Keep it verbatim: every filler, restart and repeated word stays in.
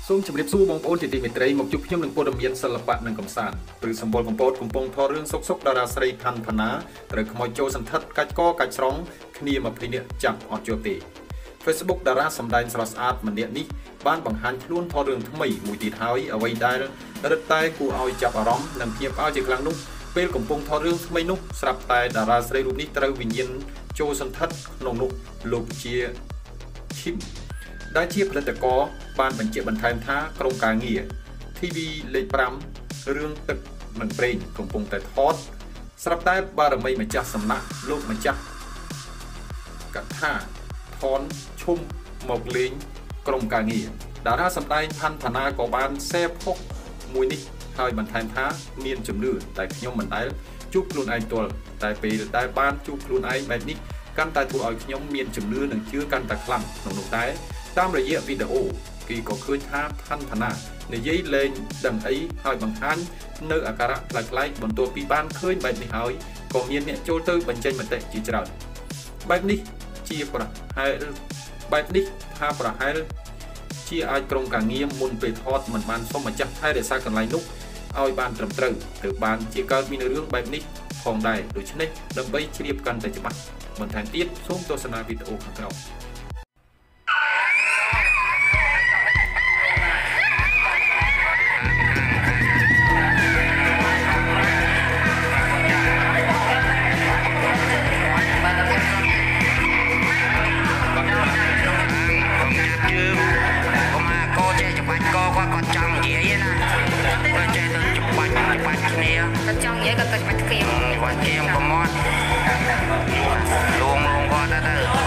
សូមជម្រាបសួរបងប្អូនជាទីមេត្រីមកជួបខ្ញុំនឹងព័ត៌មានសិល្បៈនិងកំសាន្តព្រឹសម្បល់កំពតកំពុងថតរឿងសុកសុកតារាស្រីផាន់ផាណាត្រូវខ្មោចចូលសន្ធិដ្ឋកាច់កកាច់ស្រង់គ្នាម្ភៃនាក់ចាប់អត់ជាប់ទេ Facebook តារាសម្ដែងស្រស់ស្អាតម្នាក់នេះបានបង្ហាញខ្លួនថតរឿងថ្មីមួយទៀតហើយអ្វីដែលរឹតតែគួរឲ្យចាប់អារម្មណ៍និងភ្ញាក់ផ្អើលជាខ្លាំងនោះពេលកំពុងថតរឿងថ្មីនោះស្រាប់តែតារាស្រីរូបនេះត្រូវវិញ្ញាណចូលសន្ធិដ្ឋក្នុងនោះលោកជាឈឹមដែលជាផលិតករបានបញ្ជាក់បន្ថែមថាក្រុមការងារ ធី វី លេខ 5 រឿងទឹកនិងប្រេងកំពុងតែថតស្រាប់តែបារមីម្ចាស់សំណាក់លោកម្ចាស់កថាថនឈុំមកលេងក្រុមការងារតារាសម្ដែងផាន់ផាណាក៏បានសេផុសមួយនេះហើយបន្ថែមថាមានជំនឿតែខ្ញុំមិនដែលជួបខ្លួនឯងទាល់តែពេលដែលបានជួបខ្លួនឯងបែបនេះកាន់តែធ្វើឲ្យខ្ញុំមានជំនឿនិងជឿកាន់តែខ្លាំងក្នុងនោះដែរតាមរយៈវីដេអូគេក៏ឃើញថាផាន់ផាណានិយាយលេងដឹងអីហើយបង្ហាញនៅអាការៈប្លែកៗបន្ទាប់ពីបានឃើញបែបនេះហើយក៏មានអ្នកចូលទៅបញ្ចេញមតិជាច្រើនបែបនេះជាប្រហែលបែបនេះថាប្រហែលជាអាចក្រុមការងារមុនពេលថតមិនបានសុំម្ចាស់ថែរក្សាកន្លែងនោះឲ្យបានត្រឹមត្រូវទើបបានជាកើតមានរឿងបែបនេះផងដែរដូច្នេះដើម្បីជ្រាបកាន់តែច្បាស់បន្ថែមទៀតសូមទស្សនាវីដេអូខាងក្រោមចង់និយាយក៏ទៅបាច់គៀមគាត់គៀមប្រមាត់លួងលួងគាត់ទៅ